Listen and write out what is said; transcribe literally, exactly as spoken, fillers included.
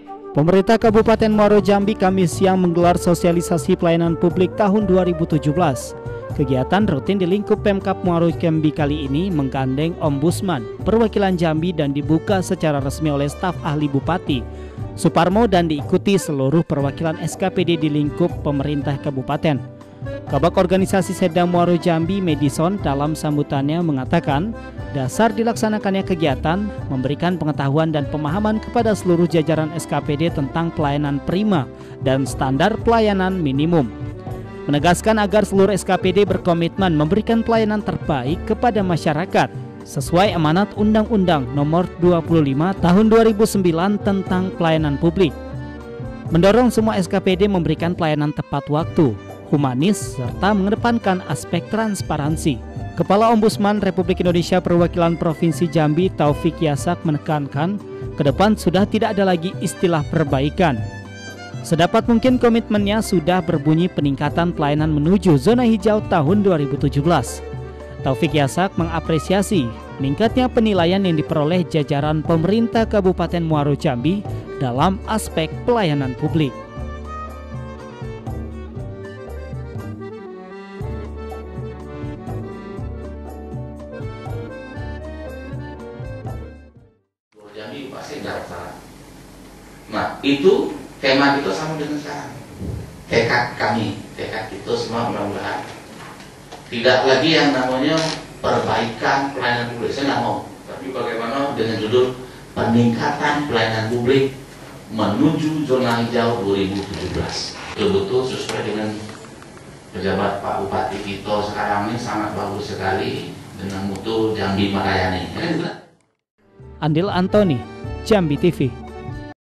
Pemerintah Kabupaten Muaro Jambi Kamis siang menggelar sosialisasi pelayanan publik tahun dua ribu tujuh belas. Kegiatan rutin di lingkup Pemkab Muaro Jambi kali ini menggandeng Ombudsman, perwakilan Jambi dan dibuka secara resmi oleh staf ahli Bupati Suparmo dan diikuti seluruh perwakilan S K P D di lingkup pemerintah kabupaten. Kabak Organisasi Sedang Muaro Jambi Medison dalam sambutannya mengatakan, dasar dilaksanakannya kegiatan memberikan pengetahuan dan pemahaman kepada seluruh jajaran S K P D tentang pelayanan prima dan standar pelayanan minimum. Menegaskan agar seluruh S K P D berkomitmen memberikan pelayanan terbaik kepada masyarakat sesuai amanat Undang-Undang Nomor dua puluh lima Tahun dua ribu sembilan tentang pelayanan publik. Mendorong semua S K P D memberikan pelayanan tepat waktu, humanis, serta mengedepankan aspek transparansi. Kepala Ombudsman Republik Indonesia Perwakilan Provinsi Jambi Taufik Yasak menekankan, ke depan sudah tidak ada lagi istilah perbaikan. Sedapat mungkin komitmennya sudah berbunyi peningkatan pelayanan menuju zona hijau tahun dua ribu tujuh belas. Taufik Yasak mengapresiasi meningkatnya penilaian yang diperoleh jajaran pemerintah Kabupaten Muaro Jambi dalam aspek pelayanan publik. Jambi pasti nggak salah. Nah itu tema kita sama dengan sekarang. Tekad kami, tekad itu semua mudah-mudahan tidak lagi yang namanya perbaikan pelayanan publik. Saya nggak mau. Tapi bagaimana dengan judul peningkatan pelayanan publik menuju zona hijau dua ribu tujuh belas. Betul-betul sesuai dengan pejabat Pak Bupati kita sekarang ini sangat bagus sekali dengan mutu Jambi Marayani. Andil Antoni, Jambi T V.